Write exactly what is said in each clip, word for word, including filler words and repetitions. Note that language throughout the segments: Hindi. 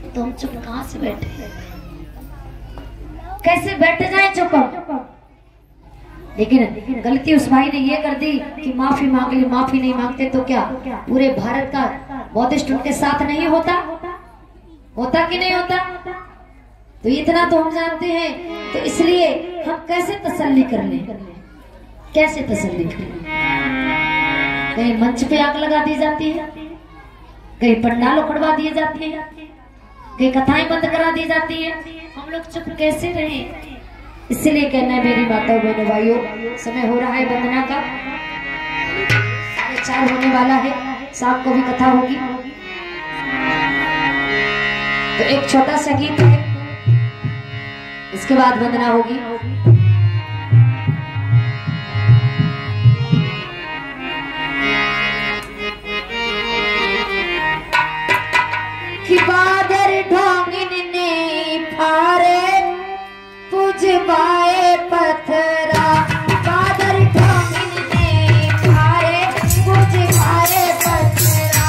तो हम चुप कहाँ से बैठे, कैसे बैठ जाए चुप। लेकिन गलती उस भाई ने ये कर दी कि माफी मांग ली। माफी नहीं मांगते तो क्या पूरे भारत का बौद्धिस्ट उनके साथ नहीं होता? होता कि नहीं होता? तो इतना तो हम जानते हैं। तो इसलिए हम कैसे तसल्ली कर लें, कैसे तसल्ली कर लें? कहीं मंच पे आग लगा दी जाती है, कहीं पंडाल उखड़वा दिए जाते हैं, कहीं कथाएं बंद करा दी जाती है। हम लोग चुप कैसे रहें? इसलिए कहना है मेरी माताओं बहनों भाइयों, समय हो रहा है वंदना का, साढ़े चार होने वाला है, शाम को भी कथा होगी। तो एक छोटा सा गीत है, इसके बाद वंदना होगी। कि बादर ढोंगिन ने फारे पुजवाए पत्थरा, बादर ढोंगिन ने फारे पुजवाए पत्थरा।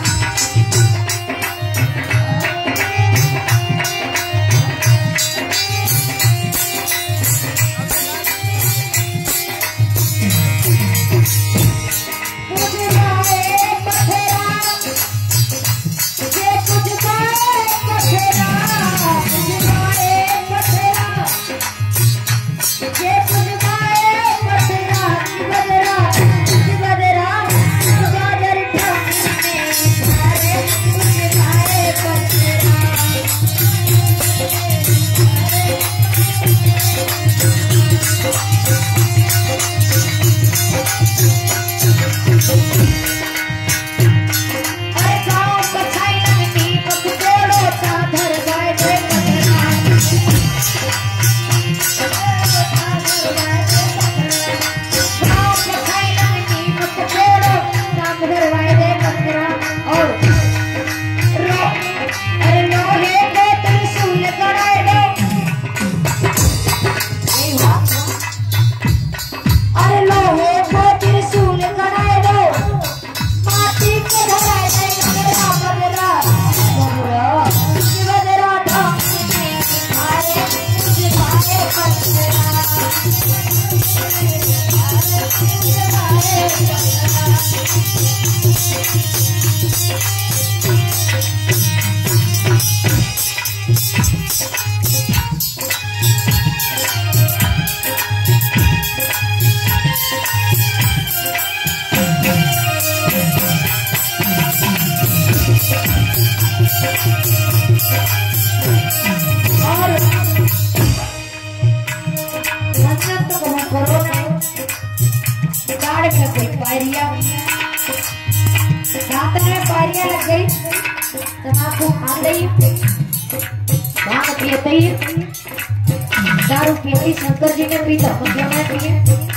दारू पीती शंकर जी ने पीता पिए।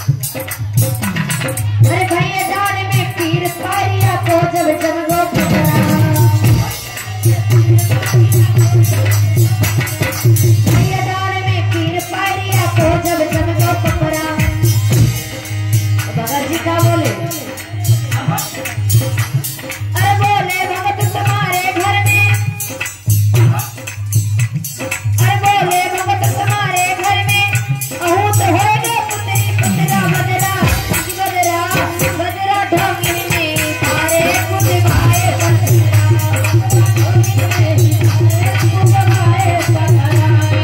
अरे भैया डाल में पीर पारिया को जब जमगो भैया डाल में पीर पारिया को जब जमगो पकड़ा। भगत जी का बोले, अरे बोले भगत तुम्हारे घर में, अरे बोले भगत तुम्हारे घर में अहू तो है गे पुतरी पुतरा बदरा बदरा बदरा ढोंगिन में थारे पुतवाए पत्थरा पुतवाए पत्थरा।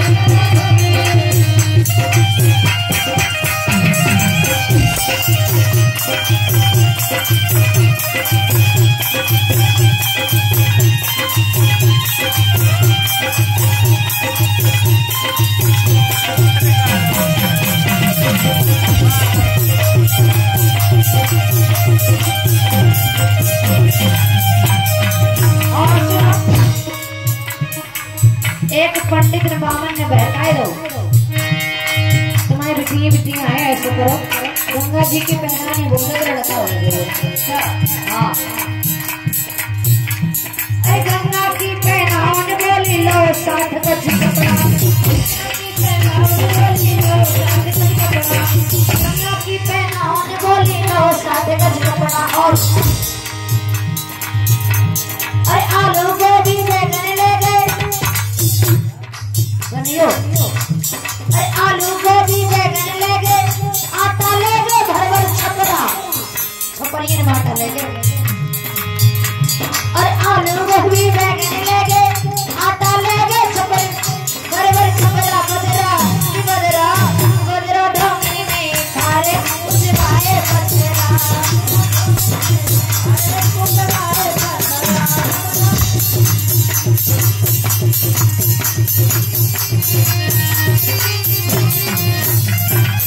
एक पंडित ने बामन ने बहकाए दो, तुम्हारी बिटिया बिटिया है, ऐसे करो गंगा जी के पहनाने बोले लड़का हो गया। हाँ अरे गंगा की पहनान बोली लो साथ गज कपड़ा, गंगा की पहनान बोली लो साथ गज कपड़ा। और अरे आलू गोभी बैगन ले गए भी बैगन लेगे आटा लेगे छपर बड़े बड़े छपरा बजरा की बजरा बजरा ढोंगनी में खारे उजवाए बजरा अरे उजवाए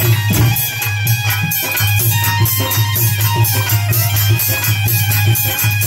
बजरा